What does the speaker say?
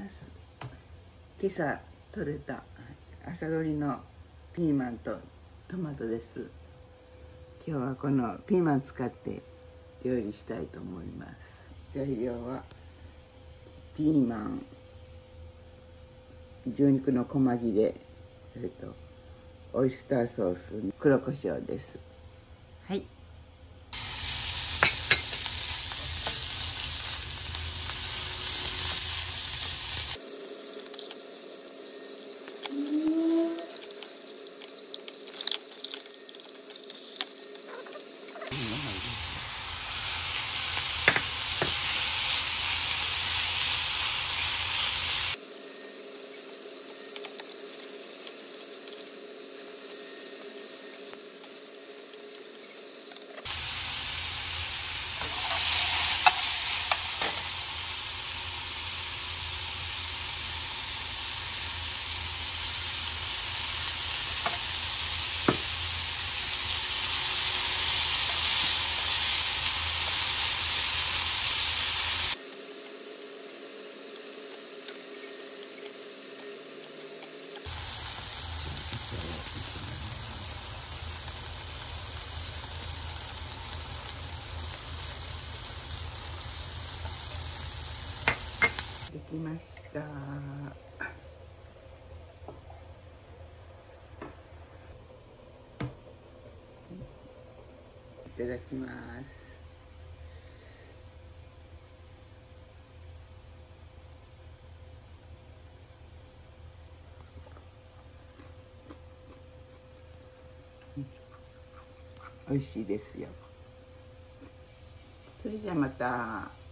。今朝採れた朝採りのピーマンとトマトです。今日はこのピーマン使って料理したいと思います。材料はピーマン、牛肉の細切れ、それとオイスターソース、黒胡椒です。はい。できました。いただきます。美味しいですよ。それじゃあまた。